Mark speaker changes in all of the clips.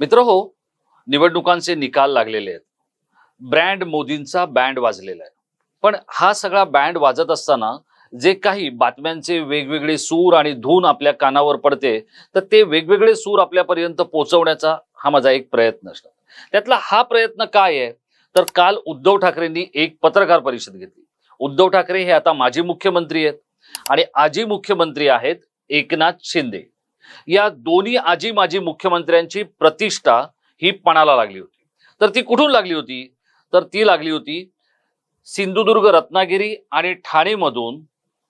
Speaker 1: मित्रहो, निवडणुकांचे निकाल लागलेले आहेत. ब्रँड मोदींचा बँड वाजलेला आहे. पण हा सगळा बँड वाजत असताना जे काही बातम्यांचे वेगवेगळे सूर आणि धून आपल्या कानावर पडते, तर ते वेगवेगळे सूर आपल्यापर्यंत पोहोचवण्याचा हा माझा एक प्रयत्न असतो. त्यातला हा प्रयत्न काय आहे, तर काल उद्धव ठाकरेंनी एक पत्रकार परिषद घेतली. उद्धव ठाकरे हे आता माजी मुख्यमंत्री आहेत आणि आजी मुख्यमंत्री आहेत एकनाथ शिंदे. या दोन्ही आजी माजी मुख्यमंत्र्यांची प्रतिष्ठा ही पणाला लागली होती. तर ती कुठून लागली होती, तर ती लागली होती सिंधुदुर्ग, रत्नागिरी आणि ठाणे मधून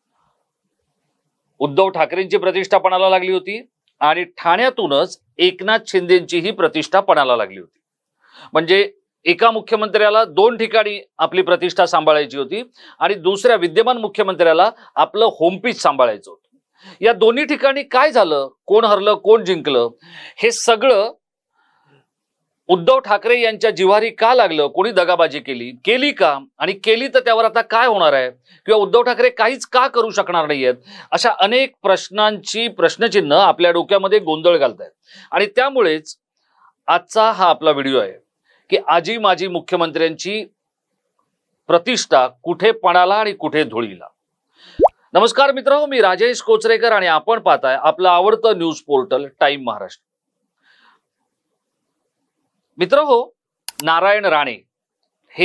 Speaker 1: उद्धव ठाकरेंची प्रतिष्ठा पणाला लागली होती आणि ठाण्यातूनच एकनाथ शिंदेंची ही प्रतिष्ठा पणाला लागली होती. म्हणजे एका मुख्यमंत्र्याला दोन ठिकाणी आपली प्रतिष्ठा सांभाळायची होती आणि दुसऱ्या विद्यमान मुख्यमंत्र्याला आपलं होमपीच सांभाळायचं होतं. या दोन्ही ठिकाणी काय झालं, कोण हरलं कोण जिंकलं, हे सगळं उद्धव ठाकरे यांच्या जिव्हारी का लागलं, कोणी दगाबाजी केली का, आणि केली तर त्यावर आता काय होणार आहे, किंवा उद्धव ठाकरे काहीच का करू शकणार नाहीयेत, अशा अनेक प्रश्नांची प्रश्नचिन्ह आपल्या डोक्यामध्ये गोंधळ घालतायत. आणि त्यामुळेच आजचा हा आपला व्हिडिओ आहे की आजी माजी मुख्यमंत्र्यांची प्रतिष्ठा कुठे पणाला आणि कुठे धुळीला. नमस्कार मित्रांनो, मी राजेश कोचरेकर आणि आपण पाहताय आपलं आवडतं न्यूज पोर्टल टाइम महाराष्ट्र. मित्रहो, नारायण राणे हे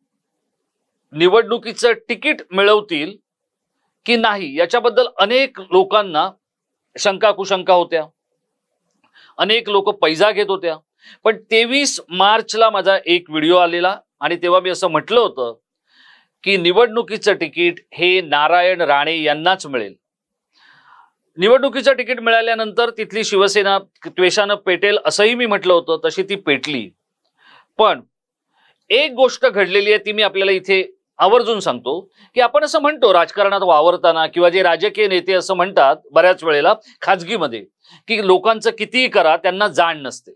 Speaker 1: निवडणुकीचं तिकीट मिळवतील की नाही याच्याबद्दल अनेक लोकांना शंका कुशंका होत्या. अनेक लोक पैजा घेत होत्या. पण 23 मार्चला माझा एक व्हिडिओ आलेला आणि तेव्हा मी असं म्हटलं होतं की निवडणुकीचं तिकीट हे नारायण राणे यांनाच मिळेल. निवडणुकीचं तिकीट मिळाल्यानंतर तिथली शिवसेना त्वेषानं पेटेल असंही मी म्हटलं होतं. तशी ती पेटली. पण एक गोष्ट घडलेली आहे, ती मी आपल्याला इथे आवर्जून सांगतो की आपण असं म्हणतो राजकारणात वावरताना, किंवा जे राजकीय नेते असं म्हणतात बऱ्याच वेळेला खाजगीमध्ये, की लोकांचं कितीही करा त्यांना जाण नसते.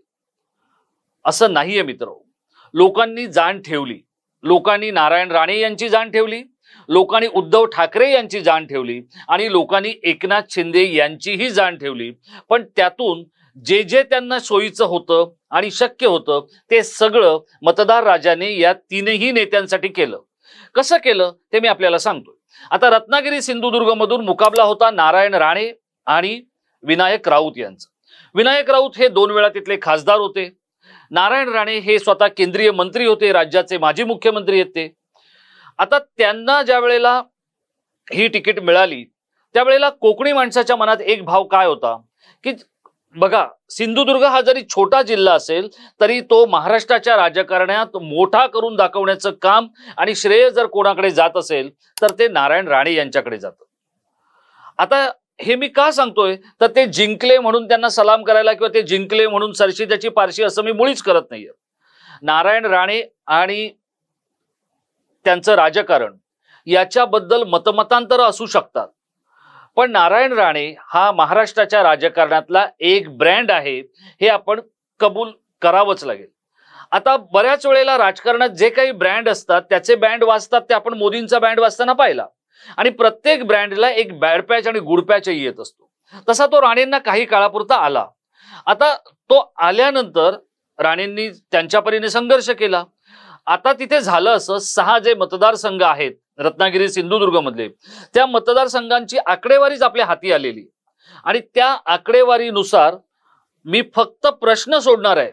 Speaker 1: असं नाहीये मित्र. लोकांनी जाण ठेवली. लोकांनी नारायण राणे यांची जाण ठेवली, लोकांनी उद्धव ठाकरे यांची जाण ठेवली आणि लोकांनी एकनाथ शिंदे यांचीही जाण ठेवली. पण त्यातून जे जे त्यांना सोयीचं होतं आणि शक्य होतं ते सगळं मतदार राजाने या तीनही नेत्यांसाठी केलं. कसं केलं ते मी आपल्याला सांगतोय. आता रत्नागिरी सिंधुदुर्ग मधून मुकाबला होता नारायण राणे आणि विनायक राऊत यांचा. विनायक राऊत हे 2 वेळा तिथले खासदार होते. नारायण राणे हे स्वतः केंद्रीय मंत्री होते, राज्याचे माजी मुख्यमंत्री आहेत ते. आता त्यांना ज्या वेळेला ही तिकीट मिळाली त्यावेळेला कोकणी माणसाच्या मनात एक भाव काय होता की बघा, सिंधुदुर्ग हा जरी छोटा जिल्हा असेल तरी तो महाराष्ट्राच्या राजकारणात मोठा करून दाखवण्याचं काम आणि श्रेय जर कोणाकडे जात असेल तर ते नारायण राणे यांच्याकडे जातं. आता हे मी का सांगतोय, तर ते जिंकले म्हणून त्यांना सलाम करायला किंवा ते जिंकले म्हणून सरशी त्याची पारशी असं मी मुळीच करत नाहीये. नारायण राणे आणि त्यांचं राजकारण याच्याबद्दल मतमतांतर असू शकतात, पण नारायण राणे हा महाराष्ट्राच्या राजकारणातला एक ब्रँड आहे, हे आपण कबूल करावंच लागेल. आता बऱ्याच वेळेला राजकारणात जे काही ब्रँड असतात त्याचे बँड वाजतात, ते आपण मोदींचा बँड वाजताना पाहिला. आणि प्रत्येक ब्रँडला एक बॅड पॅच आणि गुड पॅचही येत असतो. तसा तो राणेंना काही काळापुरता आला. आता तो आल्यानंतर राणेंनी त्यांच्या परीने संघर्ष केला. आता तिथे झालं असं, 6 जे मतदारसंघ आहेत रत्नागिरी सिंधुदुर्ग मधले, त्या मतदारसंघांची आकडेवारीच आपल्या हाती आलेली आणि त्या आकडेवारीनुसार मी फक्त प्रश्न सोडणार आहे.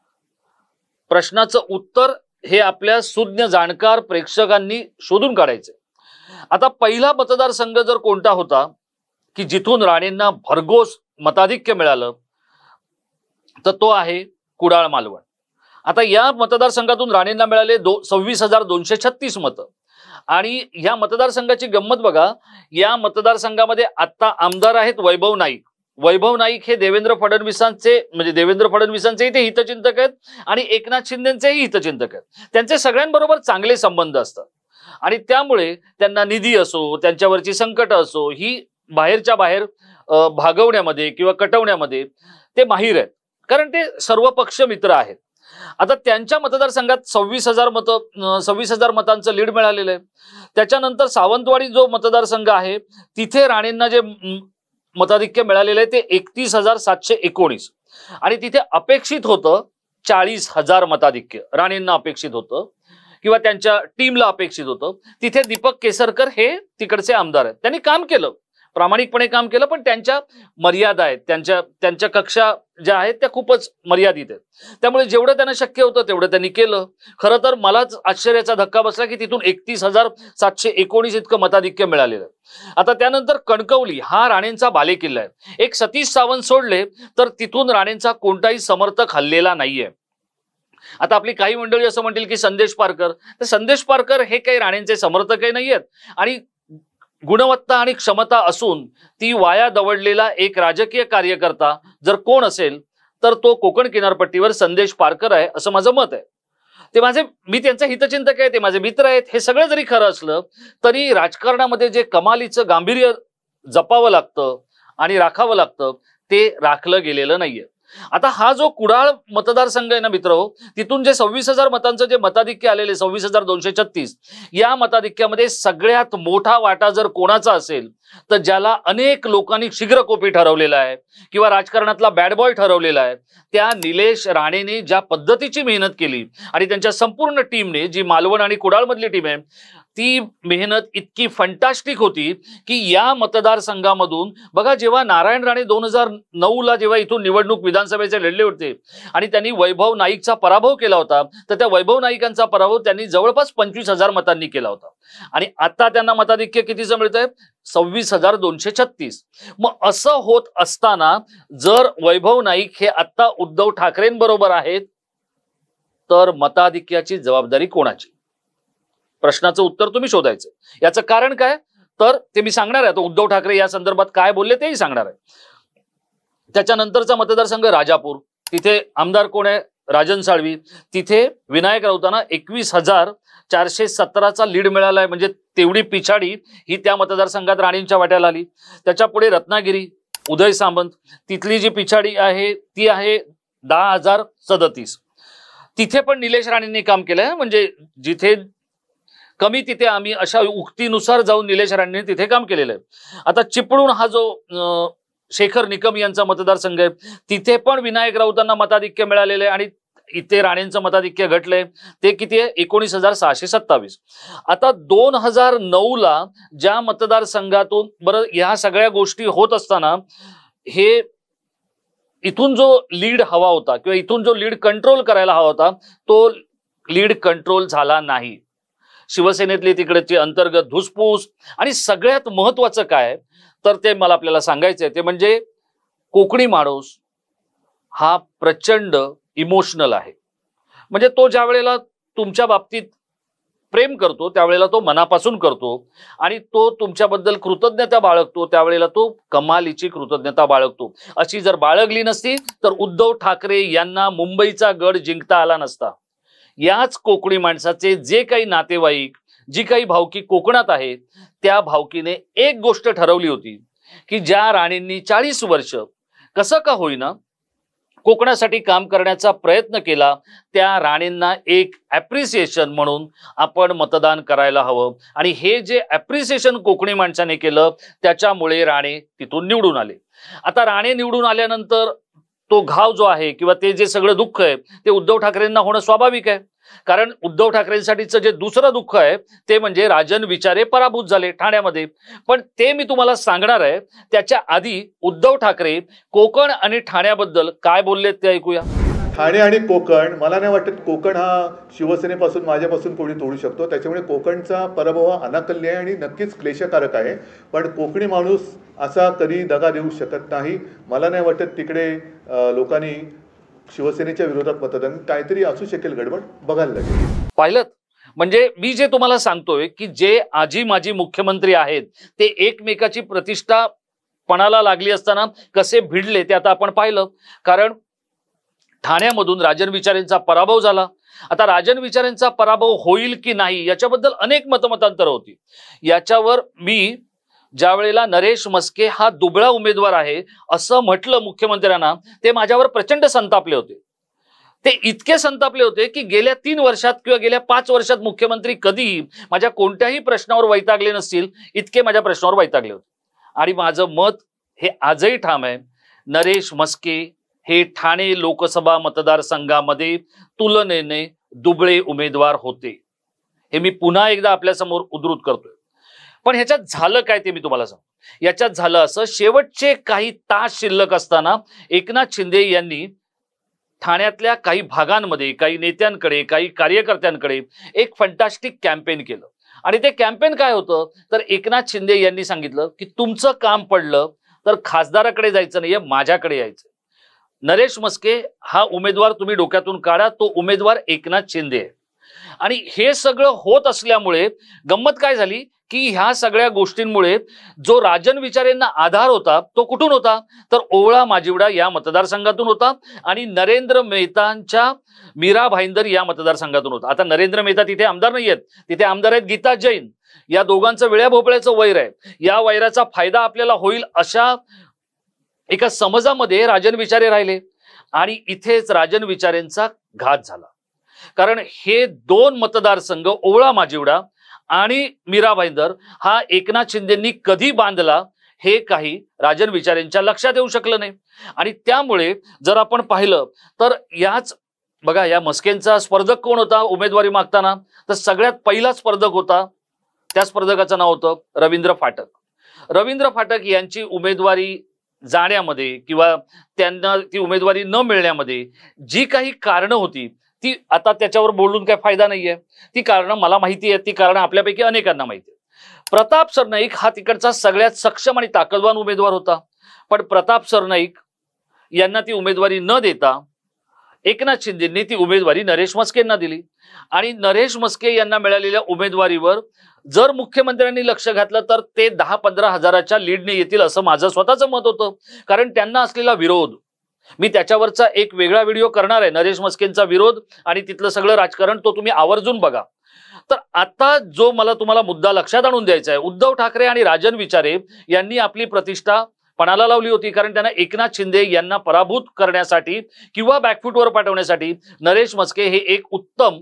Speaker 1: प्रश्नाचं उत्तर हे आपल्या सुज्ञ जाणकार प्रेक्षकांनी शोधून काढायचे. आता पहिला मतदारसंघ जर कोणता होता की जिथून राणेंना भरघोस मताधिक्य मिळालं, तर तो आहे कुडाळ मालवण. आता या मतदारसंघातून राणेंना मिळाले 26,236 मतं. आणि या मतदारसंघाची गंमत बघा, या मतदारसंघामध्ये आता आमदार आहेत वैभव नाईक. वैभव नाईक हे देवेंद्र फडणवीसांचे ते हितचिंतक आहेत आणि एकनाथ शिंदेंचेही हितचिंतक आहेत. त्यांचे सगळ्यांबरोबर चांगले संबंध असतात आणि त्यामुळे त्यांना निधी असो, त्यांच्यावरची संकट असो, ही बाहेरच्या बाहेर भागवण्यामध्ये किंवा कटवण्यामध्ये ते माहीर आहेत, कारण ते सर्व पक्ष मित्र आहेत. आता त्यांच्या मतदारसंघात 26,000 मतांचं लीड मिळालेलं आहे. त्याच्यानंतर सावंतवाडी जो मतदारसंघ आहे तिथे राणेंना जे मताधिक्य मिळालेलं आहे ते 31,719. आणि तिथे अपेक्षित होतं 40,000 मताधिक्य राणेंना अपेक्षित होतं किंवा त्यांच्या टीमला अपेक्षित होतं. तिथे दीपक केसरकर हे तिकडचे आमदार आहेत, त्यांनी काम केलं, प्रामाणिकपणे काम केलं, पण त्यांच्या मर्यादा आहेत, त्यांच्या कक्षा ज्या आहेत त्या खूपच मर्यादित आहेत. त्यामुळे जेवढं त्यांना शक्य होतं तेवढं त्यांनी केलं. खरं तर मलाच आश्चर्याचा धक्का बसला की तिथून 31,719 इतकं मताधिक्य मिळालेलं. आता त्यानंतर कणकवली हा राणेंचा बालेकिल्ला आहे. एक सतीश सावंत सोडले तर तिथून राणेंचा कोणताही समर्थक हल्लेला नाहीये. आता आपली काही मंडळी असं म्हणतील की संदेश पारकर, तर संदेश पारकर हे काही राणेंचे समर्थकही नाही आहेत आणि गुणवत्ता आणि क्षमता असून ती वाया दवडलेला एक राजकीय कार्यकर्ता जर कोण असेल तर तो कोकण किनारपट्टीवर संदेश पारकर आहे असं माझं मत आहे. मी त्यांचा हितचिंतक आहे, ते माझे मित्र आहेत. हे सगळं जरी खरं असलं तरी राजकारणामध्ये जे कमालीचं गांभीर्य जपावं लागतं आणि राखावं लागतं ते राखलं गेलेलं नाहीये. आता हा जो कुडाळ मतदारसंघ आहे ना मित्रहो, तिथून जे 26,000 मतांचं जे मताधिक्य आलेले 26,236, या मताधिक्यामध्ये सगळ्यात मोठा वाटा जर कोणाचा असेल तर ज्याला अनेक लोकांनी शीघ्रकोपी ठरवलेला आहे किंवा राजकारणातला बॅड बॉय ठरवलेला आहे, त्या निलेश राणेने ज्या पद्धतीची मेहनत केली आणि त्यांच्या संपूर्ण टीमने, जी मालवण आणि कुडाळ मधली टीम आहे, ती मेहनत इतकी फंटास्टिक होती की या मतदारसंघामधून बघा, जेव्हा नारायण राणे 2009ला जेव्हा इथून निवडणूक विधानसभेचे लढले होते आणि त्यांनी वैभव नाईकचा पराभव केला होता, तर त्या वैभव नाईकांचा पराभव त्यांनी जवळपास 25,000 मतांनी केला होता आणि आता त्यांना मताधिक्य कितीचं मिळतंय? 26,236. मग असं होत असताना जर वैभव नाईक हे आता उद्धव ठाकरेंबरोबर आहेत तर मताधिक्याची जबाबदारी कोणाची? प्रश्नाचं उत्तर तुम्ही शोधायचं. याचं कारण काय तर ते मी सांगणार आहे. उद्धव ठाकरे या संदर्भात काय बोलले तेही सांगणार आहे. त्याच्यानंतरचा मतदारसंघ राजापूर, तिथे आमदार कोण आहे? राजन साळवी. तिथे विनायक राऊतांना 21,417चा लीड मिळाला आहे, म्हणजे तेवढी पिछाडी ही त्या मतदारसंघात राणेंच्या वाट्याला आली. त्याच्या पुढे रत्नागिरी, उदय सामंत, तिथली जी पिछाडी आहे ती आहे 10,037. तिथे पण निलेश राणेंनी काम केलंय, म्हणजे जिथे कमी तिथे आम्ही, अशा उक्तीनुसार जाऊन निलेश राणेंनी तिथे काम केलेलं आहे. आता चिपळूण हा जो शेखर निकम यांचा मतदारसंघ आहे, तिथे पण विनायक राऊतांना मताधिक्य मिळालेलं आहे आणि इथे राणेंचं मताधिक्य घटलंय. ते किती आहे? 19,627. आता 2009ला ज्या मतदारसंघातून, बरं ह्या सगळ्या गोष्टी होत असताना हे इथून जो लीड हवा होता किंवा इथून जो लीड कंट्रोल करायला हवा होता तो लीड कंट्रोल झाला नाही. शिवसेनेतली तिकडची अंतर्गत धुसफूस आणि सगळ्यात महत्वाचं काय तर ते मला आपल्याला सांगायचंय ते म्हणजे कोकणी माणूस हा प्रचंड इमोशनल आहे. म्हणजे तो ज्या वेळेला तुमच्या बाबतीत प्रेम करतो त्यावेळेला तो मनापासून करतो आणि तो तुमच्याबद्दल कृतज्ञता बाळगतो, त्यावेळेला तो कमालीची कृतज्ञता बाळगतो. अशी जर बाळगली नसती तर उद्धव ठाकरे यांना मुंबईचा गड जिंकता आला नसता. याच कोकणी माणसाचे जे काही नातेवाईक, जी काही भावकी कोकणात आहेत, त्या भावकीने एक गोष्ट ठरवली होती की ज्या राणेंनी 40 वर्ष कसं का होईना कोकणासाठी काम करण्याचा प्रयत्न केला, त्या राणेंना एक ॲप्रिसिएशन म्हणून आपण मतदान करायला हवं. आणि हे जे ॲप्रिसिएशन कोकणी माणसाने केलं त्याच्यामुळे राणे तिथून निवडून आले. आता राणे निवडून आल्यानंतर तो घाव जो आहे किंवा ते जे सगळं दुःख आहे ते उद्धव ठाकरेंना होणं स्वाभाविक आहे. कारण उद्धव ठाकरेंसाठीचं जे दुसरं दुःख आहे ते म्हणजे राजन विचारे पराभूत झाले ठाण्यामध्ये. पण ते मी तुम्हाला सांगणार आहे. त्याच्या आधी उद्धव ठाकरे कोकण आणि ठाण्याबद्दल काय बोललेत ते ऐकूया.
Speaker 2: ठाणे आणि कोकण, मला नाही वाटत कोकण हा शिवसेनेपासून माझ्यापासून कोणी तोडू शकतो. त्याच्यामुळे कोकणचा पराभव हा अनाकल्य आहे आणि नक्कीच क्लेशकारक आहे. पण कोकणी माणूस असा कधी दगा देऊ शकत नाही. मला नाही वाटत तिकडे लोकांनी शिवसेनेच्या विरोधात मतदान, काहीतरी असू शकेल गडबड, बघायला लागेल.
Speaker 1: पाहिलं म्हणजे मी जे तुम्हाला सांगतोय की जे आजी माजी मुख्यमंत्री आहेत ते एकमेकाची प्रतिष्ठा पणाला लागली असताना कसे भिडले ते आता आपण पाहिलं. कारण ठाण्यामधून राजन विचारेंचा पराभव झाला. आता राजन विचारेंचा पराभव होईल की नाही याच्याबद्दल अनेक मतमतांतर होती. याच्यावर मी ज्या वेळेला नरेश मस्के हा दुबळा उमेदवार आहे असं म्हटलं मुख्यमंत्र्यांना, ते माझ्यावर प्रचंड संतापले होते. ते इतके संतापले होते की गेल्या 3 वर्षात किंवा गेल्या 5 वर्षात मुख्यमंत्री कधीही माझ्या कोणत्याही प्रश्नावर वैतागले नसतील इतके माझ्या प्रश्नावर वैतागले होते. आणि माझं मत हे आजही ठाम आहे, नरेश मस्के हे ठाणे लोकसभा मतदारसंघामध्ये तुलनेने दुबळे उमेदवार होते. हे मी पुन्हा एकदा आपल्या समोर उद्धृत करतोय. पण ह्याच्यात झालं काय ते मी तुम्हाला सांगतो. याच्यात झालं असं, शेवटचे काही तास शिल्लक असताना एकनाथ शिंदे यांनी ठाण्यातल्या काही भागांमध्ये, काही नेत्यांकडे, काही कार्यकर्त्यांकडे एक फंटास्टिक कॅम्पेन केलं. आणि ते कॅम्पेन काय होतं, तर एकनाथ शिंदे यांनी सांगितलं की तुमचं काम पडलं तर खासदाराकडे जायचं नाहीये, माझ्याकडे यायचं. नरेश म्हस्के हा उमेदवार तुम्ही डोक्यातून काढा, तो उमेदवार एकनाथ शिंदे आहे. आणि हे सगळं होत असल्यामुळे गंमत काय झाली की ह्या सगळ्या गोष्टींमुळे जो राजन विचारेंना आधार होता तो कुठून होता, तर ओवळा माजिवडा या मतदारसंघातून होता आणि नरेंद्र मेहतांच्या मीरा भाईंदर या मतदारसंघातून होता. आता नरेंद्र मेहता तिथे आमदार नाही आहेत, तिथे आमदार आहेत गीता जैन. या दोघांचं वेळ्या भोपळ्याचं वैर आहे. या वैराचा फायदा आपल्याला होईल अशा एका समजामध्ये राजन विचारे राहिले आणि इथेच राजन विचारेंचा घात झाला. कारण हे दोन मतदारसंघ ओवळा माजिवडा आणि मीरा भाईंदर हा एकनाथ शिंदेंनी कधी बांधला हे काही राजन विचारेंच्या लक्षात येऊ शकलं नाही. आणि त्यामुळे जर आपण पाहिलं तर याच बघा, या म्हस्केंचा स्पर्धक कोण होता उमेदवारी मागताना, तर सगळ्यात पहिला स्पर्धक होता, त्या स्पर्धकाचं नाव होतं रवींद्र फाटक. रवींद्र फाटक यांची उमेदवारी जाण्यामध्ये किंवा त्यांना ती उमेदवारी न मिळण्यामध्ये जी काही कारणं होती ती आता त्याच्यावर बोलून काय फायदा नाहीये. ती कारणं मला माहिती आहे, ती कारणं आपल्यापैकी अनेकांना माहिती आहे. प्रताप सरनाईक हा तिकडचा सगळ्यात सक्षम आणि ताकदवान उमेदवार होता, पण प्रताप सरनाईक यांना ती उमेदवारी न देता एकनाथ शिंदेंनी ती उमेदवारी नरेश म्हस्केंना दिली. आणि नरेश म्हस्के यांना मिळालेल्या उमेदवारीवर जर मुख्यमंत्र्यांनी लक्ष घातलं तर ते 10-15 हजाराच्या लीडने येतील असं माझं स्वतःचं मत होतं. कारण त्यांना असलेला विरोध, मी त्याच्यावरचा एक वेगळा व्हिडिओ करणार आहे, नरेश म्हस्केंचा विरोध आणि तिथलं सगळं राजकारण, तो तुम्ही आवर्जून बघा. तर आता जो मला तुम्हाला मुद्दा लक्षात आणून द्यायचा आहे, उद्धव ठाकरे आणि राजन विचारे यांनी आपली प्रतिष्ठा पणाला लावली होती. कारण त्यांना एकनाथ शिंदे यांना पराभूत करण्यासाठी किंवा बॅकफूटवर पाठवण्यासाठी नरेश म्हस्के हे एक उत्तम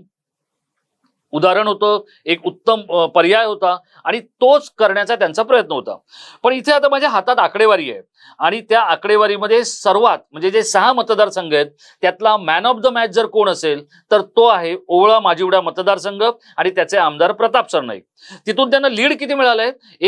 Speaker 1: उदाहरण होतं, एक उत्तम पर्याय होता आणि तोच करण्याचा त्यांचा प्रयत्न होता. पण इथे आता माझ्या हातात आकडेवारी आहे आणि त्या आकडेवारीमध्ये सर्वात म्हणजे जे 6 मतदारसंघ आहेत त्यातला मॅन ऑफ द मॅच जर कोण असेल तर तो आहे ओवळा माजिवडा मतदारसंघ आणि त्याचे आमदार प्रताप सरनाईक. तिथून त्यांना लीड किती मिळालंय,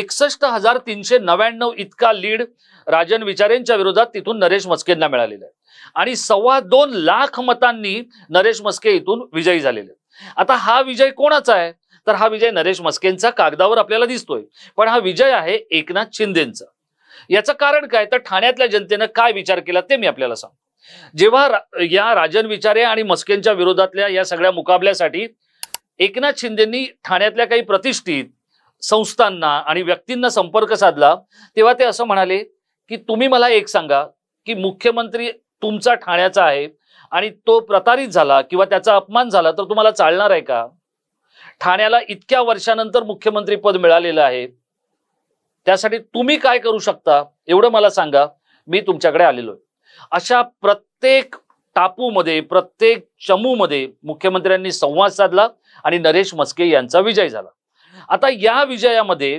Speaker 1: 61,399 इतका लीड राजन विचारेंच्या विरोधात तिथून नरेश म्हस्केंना मिळालेला आहे. आणि 2.25 लाख मतांनी नरेश म्हस्के इथून विजयी झालेले. आता हा विजय कोणाचा आहे, तर हा विजय नरेश म्हस्केंचा कागदावर आपल्याला दिसतोय, पण हा विजय आहे एकनाथ शिंदेंचा. याचं कारण काय, तर ठाण्यातल्या जनतेनं काय विचार केला ते मी आपल्याला सांगतो. जेव्हा या राजन विचारे आणि म्हस्केंच्या विरोधातल्या या सगळ्या मुकाबल्यासाठी एकनाथ शिंदेंनी ठाण्यातल्या काही प्रतिष्ठित संस्थांना आणि व्यक्तींना संपर्क साधला, तेव्हा ते असं म्हणाले की तुम्ही मला एक सांगा की मुख्यमंत्री तुमचा ठाण्याचा आहे आणि तो प्रतारित झाला किंवा त्याचा अपमान झाला तर तुम्हाला चालणार आहे का? ठाण्याला इतक्या वर्षानंतर मुख्यमंत्री पद मिळालेलं आहे, त्यासाठी तुम्ही काय करू शकता एवढं मला सांगा, मी तुमच्याकडे आलेलो आहे. अशा प्रत्येक टापूमध्ये, प्रत्येक चमूमध्ये मुख्यमंत्र्यांनी संवाद साधला आणि नरेश म्हस्के यांचा विजय झाला. आता या विजयामध्ये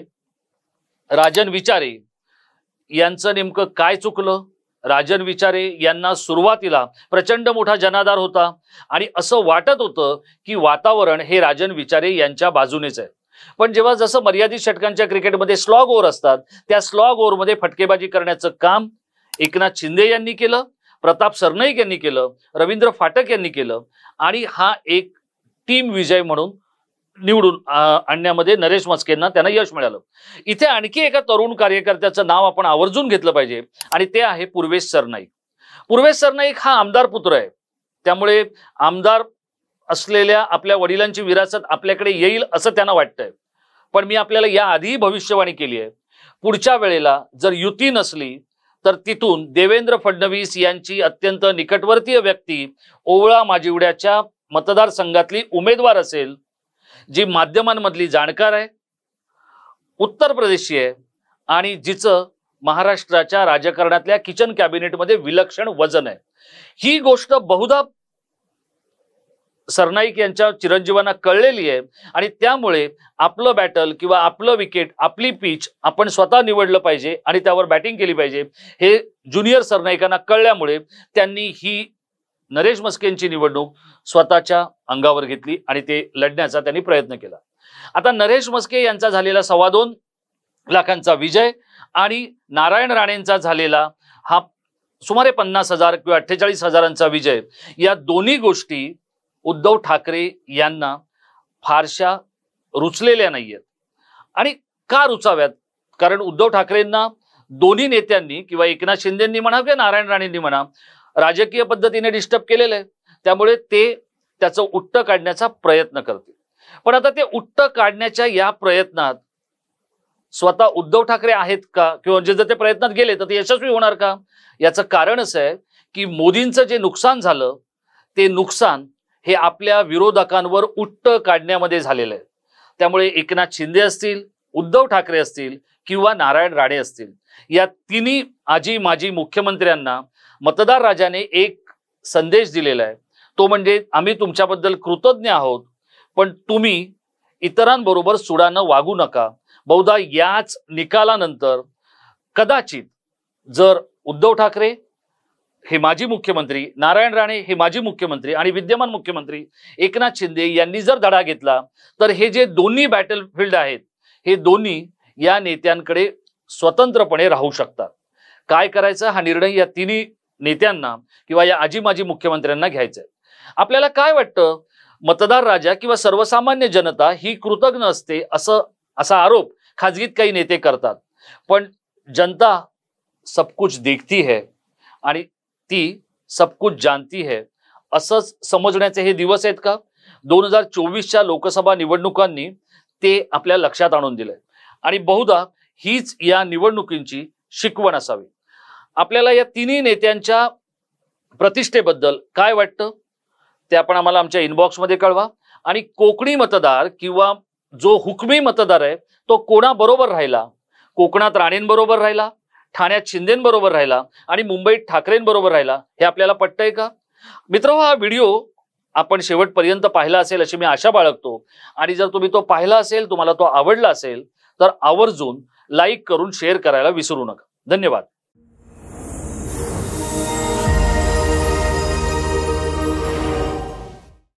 Speaker 1: राजन विचारे यांचं नेमकं काय चुकलं? राजन विचारे यांना सुरुवातीला प्रचंड मोठा जनाधार होता आणि असं वाटत होतं की वातावरण हे राजन विचारे यांच्या बाजूनेच आहे. पण जेव्हा जसं मर्यादित षटकांच्या क्रिकेटमध्ये स्लॉग ओव्हर असतात, त्या स्लॉग ओव्हरमध्ये फटकेबाजी करण्याचं काम एकनाथ शिंदे यांनी केलं, प्रताप सरनाईक यांनी केलं, रवींद्र फाटक यांनी केलं आणि हा एक टीम विजय म्हणून निवडून आणण्यामध्ये नरेश म्हस्केंना त्यांना यश मिळालं. इथे आणखी एका तरुण कार्यकर्त्याचं नाव आपण आवर्जून घेतलं पाहिजे आणि ते आहे पूर्वेश सरनाईक. पूर्वेश सरनाईक हा आमदार पुत्र आहे, त्यामुळे आमदार असलेल्या आपल्या वडिलांची विरासत आपल्याकडे येईल असं त्यांना वाटतंय. पण मी आपल्याला या आधी भविष्यवाणी केली आहे, पुढच्या वेळेला जर युती नसली तर तिथून देवेंद्र फडणवीस यांची अत्यंत निकटवर्तीय व्यक्ती ओवळा माजिवड्याच्या मतदारसंघातली उमेदवार असेल, जी माध्यमांमधली जाणकार आहे, उत्तर प्रदेशची आहे आणि जिचं महाराष्ट्राच्या राजकारणातल्या किचन कॅबिनेटमध्ये विलक्षण वजन आहे. ही गोष्ट बहुधा सरनाईक यांच्या चिरंजीवांना कळलेली आहे आणि त्यामुळे आपलं बॅटल किंवा आपलं विकेट, आपली पिच आपण स्वतः निवडलं पाहिजे आणि त्यावर बॅटिंग केली पाहिजे हे ज्युनियर सरनाईकांना कळल्यामुळे त्यांनी ही नरेश मस्केंची निवडणूक स्वतःच्या अंगावर घेतली आणि ते लढण्याचा त्यांनी प्रयत्न केला. आता नरेश मस्के यांचा झालेला 2.25 लाखांचा विजय आणि नारायण राणेंचा झालेला हा सुमारे 50,000 किंवा 48,000 विजय, या दोन्ही गोष्टी उद्धव ठाकरे यांना फारशा रुचलेल्या नाहीयेत. आणि का रुचाव्यात? कारण उद्धव ठाकरेंना दोन्ही नेत्यांनी किंवा एकनाथ शिंदेंनी म्हणा किंवा नारायण राणेंनी म्हणा राजकीय पद्धतीने डिस्टर्ब केलेलं आहे. त्यामुळे ते त्याचं उट्ट काढण्याचा प्रयत्न करतील. पण आता ते उट्ट काढण्याच्या या प्रयत्नात स्वतः उद्धव ठाकरे आहेत का, किंवा जर ते प्रयत्नात गेले तर ते यशस्वी होणार का? याचं कारण असं आहे की मोदींचं जे नुकसान झालं ते नुकसान हे आपल्या विरोधकांवर उट्ट काढण्यामध्ये झालेलं आहे. त्यामुळे एकनाथ शिंदे असतील, उद्धव ठाकरे असतील किंवा नारायण राणे असतील, या तिन्ही आजी माजी मुख्यमंत्र्यांना मतदार राजाने एक संदेश दिलेला आहे. तो म्हणजे आम्ही तुमच्याबद्दल कृतज्ञ आहोत, पण तुम्ही इतरांबरोबर सुडानं वागू नका. बहुधा याच निकालानंतर कदाचित जर उद्धव ठाकरे हे माजी मुख्यमंत्री, नारायण राणे हे माजी मुख्यमंत्री आणि विद्यमान मुख्यमंत्री एकनाथ शिंदे यांनी जर धडा घेतला तर हे जे दोन्ही बॅटलफील्ड आहेत हे दोन्ही या नेत्यांकडे स्वतंत्रपणे राहू शकतात. काय करायचं हा निर्णय या तिन्ही नेत्यांना किंवा या आजी माजी मुख्यमंत्र्यांना घ्यायचा आहे. आपल्याला काय वाटतं? मतदार राजा किंवा सर्वसामान्य जनता ही कृतज्ञ असते असा आरोप खाजगीत काही नेते करतात. पण जनता सब कुछ देखती है आणि ती सब कुछ जानती है असंच समजण्याचे हे दिवस आहेत का? 2024च्या लोकसभा निवडणुकांनी ते आपल्या लक्षात आणून दिलंय आणि बहुधा हीच या निवडणुकींची शिकवण असावी. आपल्याला या तिन्ही नेत्यांच्या प्रतिष्ठेबद्दल काय वाटतं ते आपण आम्हाला आमच्या इनबॉक्समध्ये कळवा. आणि कोकणी मतदार किंवा जो हुकमी मतदार आहे तो कोणाबरोबर राहिला? कोकणात राणेंबरोबर राहिला, ठाण्यात शिंदेंबरोबर राहिला आणि मुंबईत ठाकरेंबरोबर राहिला, हे आपल्याला पटतंय का? मित्र, हा व्हिडिओ आपण शेवटपर्यंत पाहिला असेल अशी मी आशा बाळगतो. आणि जर तुम्ही तो पाहिला असेल, तुम्हाला तो आवडला असेल तर आवर्जून लाईक करून शेअर करायला विसरू नका. धन्यवाद.